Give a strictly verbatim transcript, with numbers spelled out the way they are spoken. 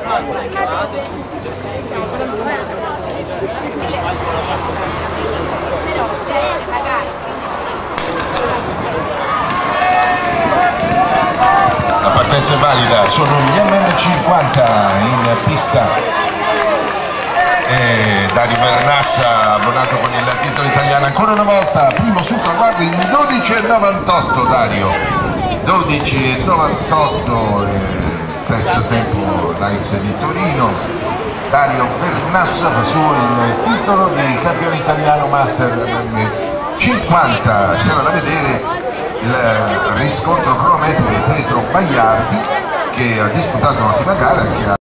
La partenza è valida, sono gli M M cinquanta in pista e Dario Vernassa abbonato con il titolo italiano ancora una volta, primo sul traguardo in dodici e novantotto. Dario dodici e novantotto, terzo tempo la X di Torino. Dario Vernassa fa suo il titolo di campione italiano Master M M cinquanta. Sarà da vedere il riscontro cronometrico di Pietro Baiardi, che ha disputato un'ottima gara, che ha